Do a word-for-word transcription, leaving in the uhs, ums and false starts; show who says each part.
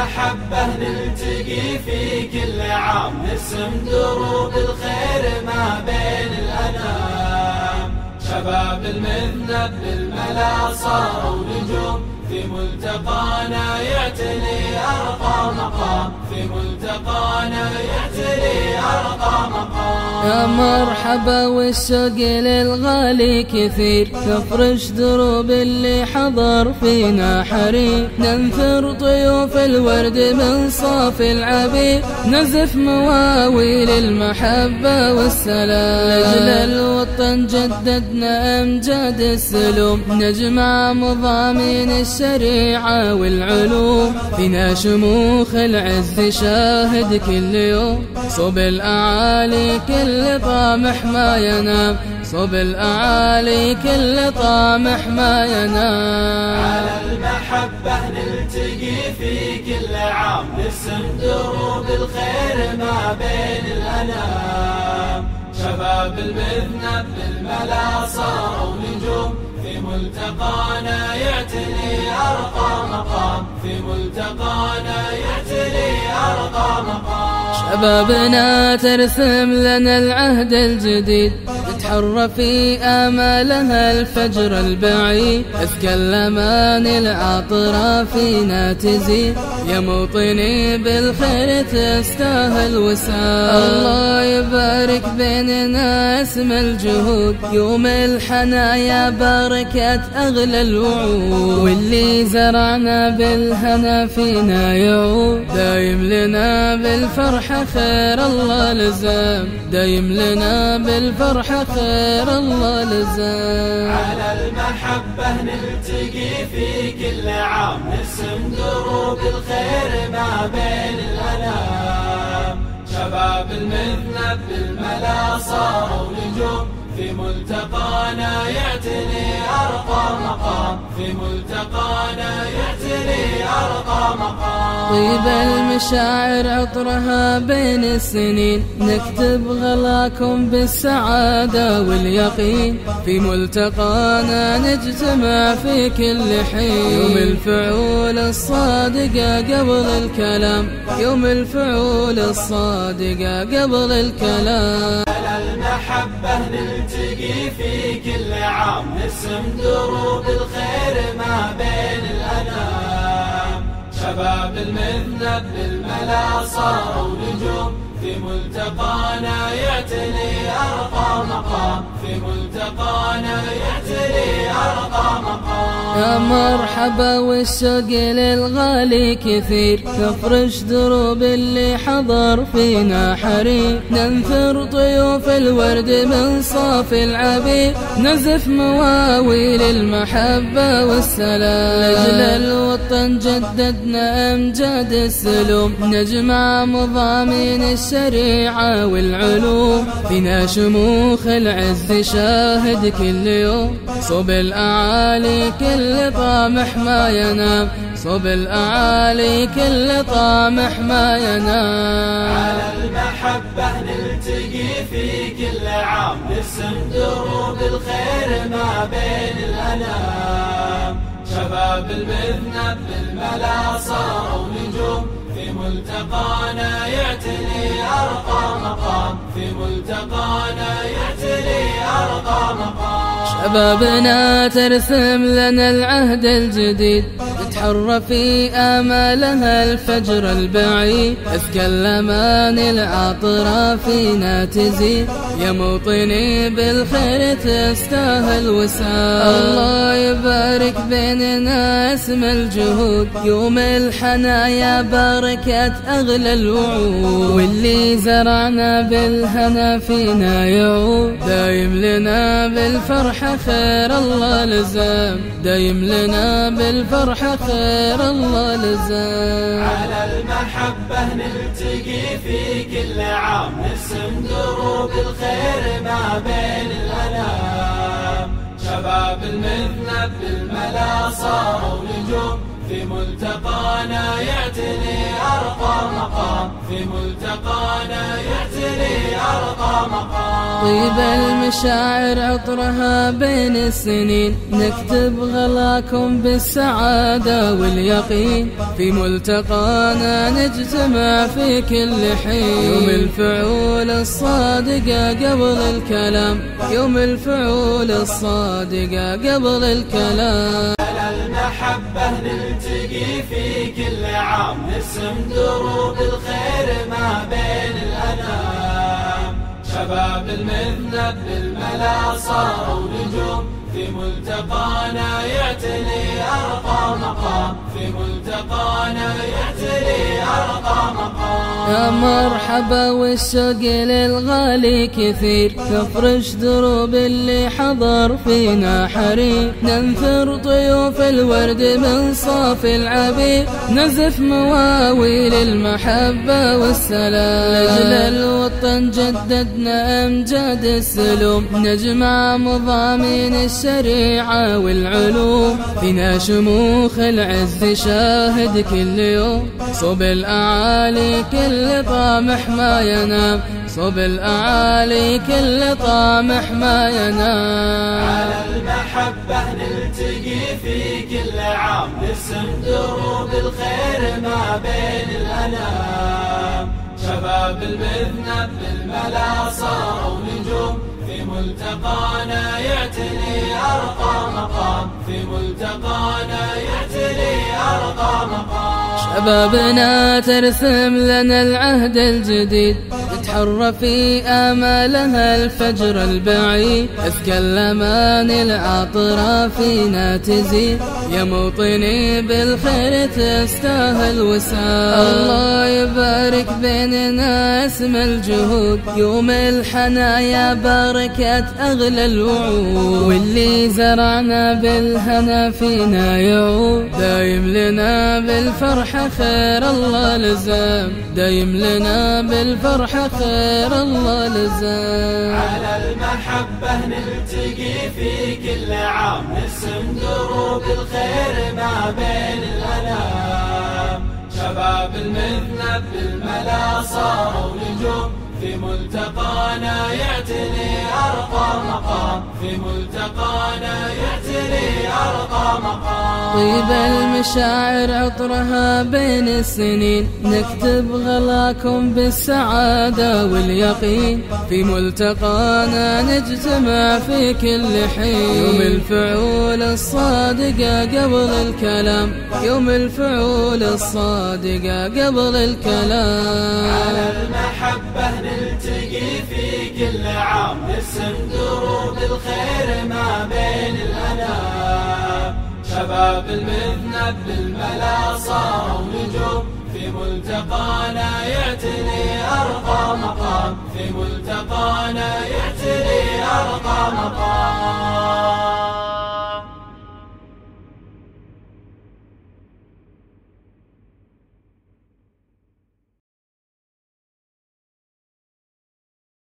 Speaker 1: المحبة نلتقي في كل عام، نرسم دروب الخير ما بين الأنام. شباب المذنب بالملا صاروا نجوم، في ملتقانا يعتلي أرقى مقام، في ملتقانا يعتلي أرقى مقام.
Speaker 2: يا مرحبا والشوق للغالي كثير، نفرش دروب اللي حضر فينا حرير، ننثر طيوف الورد من صاف العبير، نزف مواويل المحبة والسلام. لأجل الوطن جددنا أمجاد السلوم، نجمع مضامين الشريعة والعلوم، فينا شموخ العز شاهد كل يوم، صوب الأعالي كل طامح ما ينام، صوب الأعالي كل طامح ما ينام.
Speaker 1: على المحبة نلتقي في كل عام، نرسم دروب الخير ما بين الأنام. شباب المذنب بالملا صاروا نجوم، في ملتقانا يعتلي أرقى مقام، في ملتقانا يعتلي أرقى مقام.
Speaker 2: شبابنا ترسم لنا العهد الجديد، تتحرى في آمالها الفجر البعيد، أذكى الأمان العاطرة فينا تزيد، يا موطني بالخير تستاهل وسام. الله يبارك بيننا اسم الجهود، يوم الحنايا بركة أغلى الوعود، واللي زرعنا بالهنا فينا يعود، دايم لنا بالفرحة خير الله لزام، دايم لنا بالفرحة خير الله لزام.
Speaker 1: على المحبة نلتقي في كل عام، نرسم دروب الخير ما بين الأنام. شباب المذنب بالملا صاروا نجوم، في ملتقانا يعتلي أرقى مقام، في ملتقانا يعتلي أرقى مقام.
Speaker 2: طيب المشاعر عطرها بين السنين، نكتب غلاكم بالسعادة واليقين، في ملتقانا نجتمع في كل حين، يوم الفعول الصادقة قبل الكلام، يوم الفعول الصادقة قبل الكلام.
Speaker 1: على المحبة نلتقي في كل عام، نرسم دروب الخير ما بين الأنام. شباب المذنب بالملا صاروا نجوم، في ملتقانا يعتلي أرقى مقام، في ملتقانا يعتلي أرقى مقام.
Speaker 2: يا مرحبا والشوق للغالي كثير، نفرش دروب اللي حضر فينا حرير، ننثر طيوف الورد من صاف العبير، نزف مواويل المحبة والسلام. لأجل الوطن جددنا أمجاد السلوم، نجمع مضامين الشريعة والعلوم، فينا شموخ العز شاهد كل يوم، صوب الأعالي كل طامح ما ينام، صوب الأعالي كل طامح ما ينام.
Speaker 1: على المحبة نلتقي في كل عام، نرسم دروب الخير ما بين الأنام. شباب المذنب بالملا صاروا نجوم، في ملتقانا يعتلي أرقى مقام، في ملتقانا يعتلي أرقى مقام.
Speaker 2: شبابنا ترسم لنا العهد الجديد، تتحرى في آمالها الفجر البعيد، أذكى الأمان العاطرة فينا تزيد، يا موطني بالخير تستاهل وسام. الله يبارك بيننا اسم الجهود، يوم الحنايا بركة أغلى الوعود، واللي زرعنا بالهنا فينا يعود، دايم لنا بالفرحة خير الله لزام، دايم لنا بالفرحة خير الله لزام.
Speaker 1: على المحبة نلتقي في كل عام، نرسم دروب الخير ما بين الأنام. شباب المذنب بالملا صاروا نجوم، في ملتقانا يعتلي أرقى مقام، في ملتقانا يعتلي أرقى مقام.
Speaker 2: طيب المشاعر عطرها بين السنين، نكتب غلاكم بالسعادة واليقين. في ملتقانا نجتمع في كل حين، يوم الفعول الصادقة قبل الكلام، يوم الفعول الصادقة قبل الكلام.
Speaker 1: المحبة نلتقي في كل عام، نرسم دروب الخير ما بين الأنام. شباب المذنب بالملا صاروا نجوم، في ملتقانا يعتلي أرقى مقام، في ملتقانا يعتلي أرقى مقام.
Speaker 2: يا مرحبا والشوق للغالي كثير، نفرش دروب اللي حضر فينا حرير، ننثر طيوف الورد من صاف العبير، نزف مواويل المحبة والسلام. لأجل الوطن جددنا أمجاد السلوم، نجمع مضامين الشريعة والعلوم. فينا شموخ العز شاهد كل يوم، صوب الأعالي كل طامح ما ينام، صوب الأعالي كل طامح ما ينام.
Speaker 1: على المحبة نلتقي في كل عام، نرسم دروب الخير ما بين الأنام. شباب المذنب بالملا صاروا نجوم، في ملتقانا يعتلي أرقى مقام، في ملتقانا يعتلي أرقى مقام.
Speaker 2: شبابنا ترسم لنا العهد الجديد، تتحرى في آمالها الفجر البعيد. أزكى الأمان العاطرة فينا تزيد، يا موطني بالخير تستاهل وسام. الله يبارك بيننا اسم الجهود، يوم الحنايا بركة أغلى الوعود. واللي زرعنا بالهنا فينا يعود، دايم لنا بالفرحة خير الله لزام، دايم لنا بالفرحة خير الله لزام.
Speaker 1: على المحبة نلتقي في كل عام، نرسم دروب الخير ما بين الأنام. شباب المذنب بالملا صاروا نجوم، في ملتقانا يعتلي أرقى مقام، في ملتقانا يعتلي أرقى مقام.
Speaker 2: طيب المشاعر عطرها بين السنين، نكتب غلاكم بالسعادة واليقين. في ملتقانا نجتمع في كل حين، يوم الفعول الصادقة قبل الكلام، يوم الفعول الصادقة قبل الكلام.
Speaker 1: على المحبة نلتقي في كل عام، نرسم دروب الخير ما بين الأنام. شباب المذنب بالملا صاروا نجوم، في ملتقانا يعتلي أرقى مقام، في ملتقانا يعتلي أرقى مقام.